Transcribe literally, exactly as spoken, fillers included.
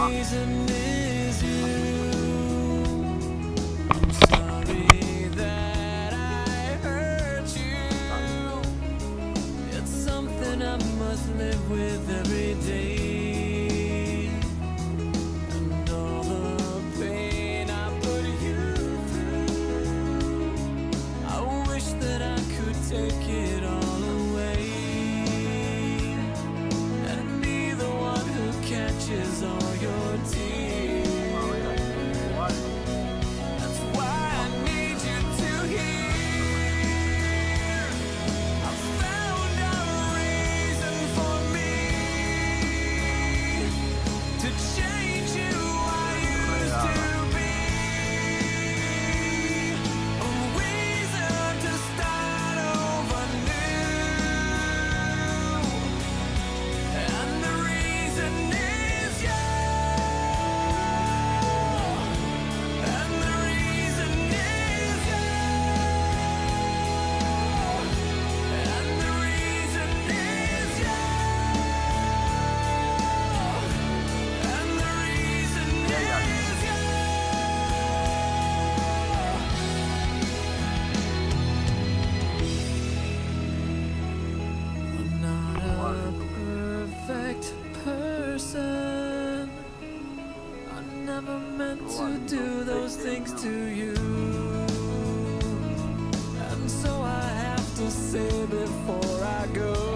reason is you. I'm sorry that I hurt you. It's something I must live with every day. And all the pain I put you through, I wish that I could take it all away and be the one who catches all your tears. That's why I need you to hear. I found a reason for me to change who I used to be. A reason to start over new. And the reason is you. And the reason is you. And the reason is you. And the reason is you. I'm not a perfect person. I never meant to do those things to you. And so I have to say before I go,